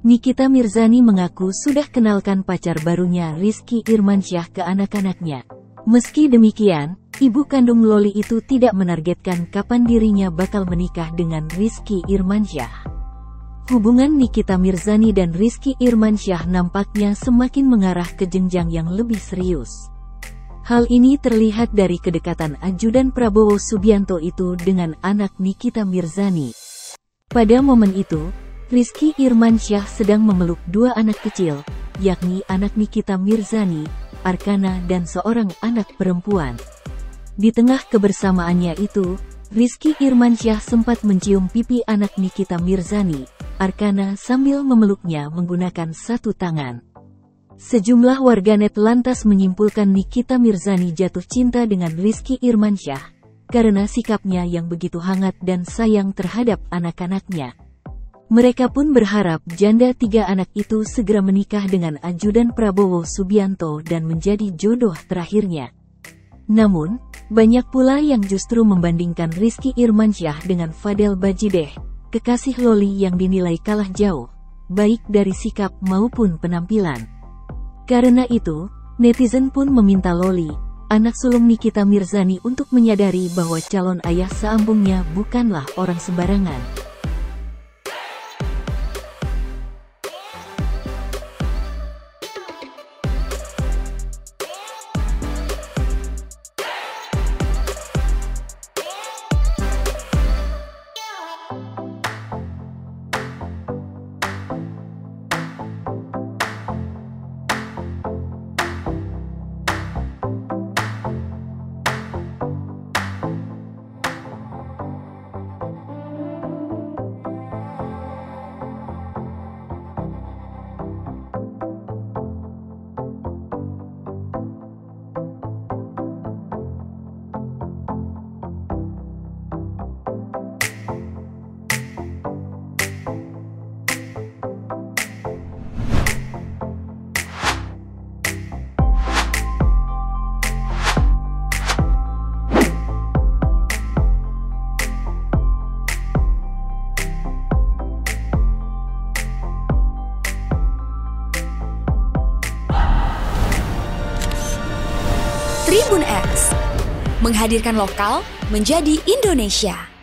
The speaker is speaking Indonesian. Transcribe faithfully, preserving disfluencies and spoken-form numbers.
Nikita Mirzani mengaku sudah kenalkan pacar barunya Rizky Irmansyah ke anak-anaknya. Meski demikian, ibu kandung Loli itu tidak menargetkan kapan dirinya bakal menikah dengan Rizky Irmansyah. Hubungan Nikita Mirzani dan Rizky Irmansyah nampaknya semakin mengarah ke jenjang yang lebih serius. Hal ini terlihat dari kedekatan ajudan Prabowo Subianto itu dengan anak Nikita Mirzani. Pada momen itu, Rizky Irmansyah sedang memeluk dua anak kecil, yakni anak Nikita Mirzani, Arkana dan seorang anak perempuan. Di tengah kebersamaannya itu, Rizky Irmansyah sempat mencium pipi anak Nikita Mirzani, Arkana sambil memeluknya menggunakan satu tangan. Sejumlah warganet lantas menyimpulkan Nikita Mirzani jatuh cinta dengan Rizky Irmansyah, karena sikapnya yang begitu hangat dan sayang terhadap anak-anaknya. Mereka pun berharap janda tiga anak itu segera menikah dengan ajudan Prabowo Subianto dan menjadi jodoh terakhirnya. Namun, banyak pula yang justru membandingkan Rizky Irmansyah dengan Fadel Bajideh, kekasih Loli yang dinilai kalah jauh, baik dari sikap maupun penampilan. Karena itu, netizen pun meminta Loli, anak sulung Nikita Mirzani, untuk menyadari bahwa calon ayah seambungnya bukanlah orang sembarangan. Tribun X, menghadirkan lokal menjadi Indonesia.